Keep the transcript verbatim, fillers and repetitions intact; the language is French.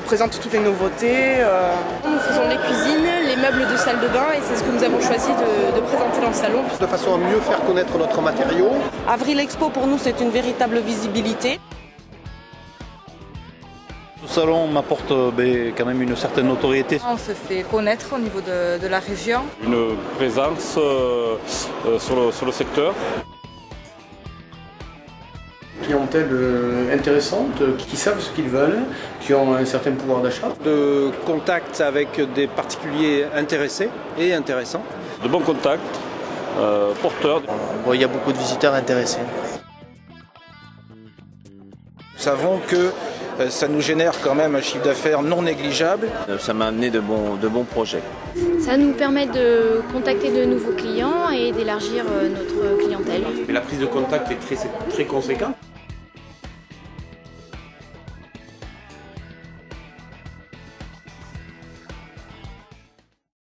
présente toutes les nouveautés. Euh... Nous faisons les cuisines, les meubles de salle de bain et c'est ce que nous avons choisi de, de présenter dans le salon. De façon à mieux faire connaître notre matériau. Avril Expo pour nous c'est une véritable visibilité. Ce salon m'apporte ben, quand même une certaine notoriété. On se fait connaître au niveau de, de la région. Une présence euh, euh, sur, le, sur le secteur. Clientèle intéressante, qui savent ce qu'ils veulent, qui ont un certain pouvoir d'achat. De contact avec des particuliers intéressés et intéressants. De bons contacts, euh, porteurs. Bon, il y a beaucoup de visiteurs intéressés. Nous savons que ça nous génère quand même un chiffre d'affaires non négligeable. Ça m'a amené de bons, de bons projets. Ça nous permet de contacter de nouveaux clients et d'élargir notre clientèle. Mais la prise de contact est très, très conséquente.